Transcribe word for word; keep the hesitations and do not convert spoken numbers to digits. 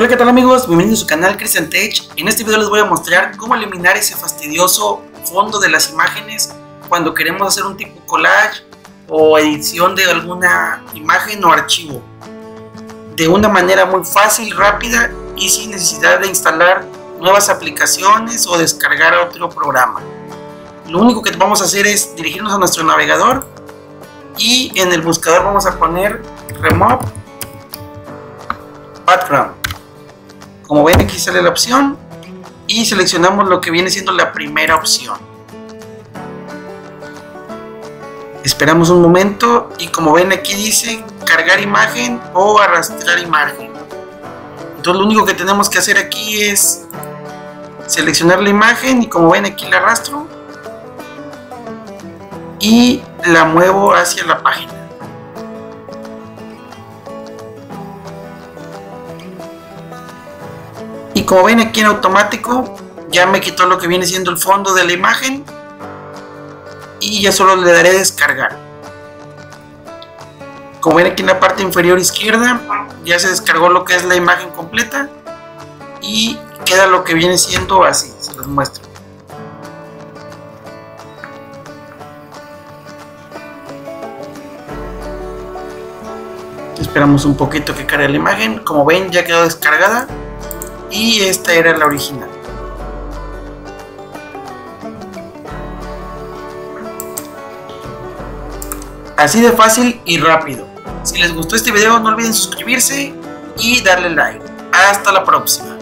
Hola, ¿qué tal amigos? Bienvenidos a su canal Christian Tech. En este video les voy a mostrar cómo eliminar ese fastidioso fondo de las imágenes cuando queremos hacer un tipo collage o edición de alguna imagen o archivo de una manera muy fácil, rápida y sin necesidad de instalar nuevas aplicaciones o descargar otro programa. Lo único que vamos a hacer es dirigirnos a nuestro navegador y en el buscador vamos a poner Remove Background. Como ven, aquí sale la opción y seleccionamos lo que viene siendo la primera opción. Esperamos un momento y como ven aquí dice cargar imagen o arrastrar imagen. Entonces lo único que tenemos que hacer aquí es seleccionar la imagen y como ven aquí la arrastro y la muevo hacia la página. Y como ven aquí en automático ya me quitó lo que viene siendo el fondo de la imagen y ya solo le daré descargar. Como ven aquí en la parte inferior izquierda ya se descargó lo que es la imagen completa y queda lo que viene siendo así, se los muestro. Esperamos un poquito que cargue la imagen. Como ven ya quedó descargada y esta era la original. Así de fácil y rápido. Si les gustó este video no olviden suscribirse y darle like. Hasta la próxima.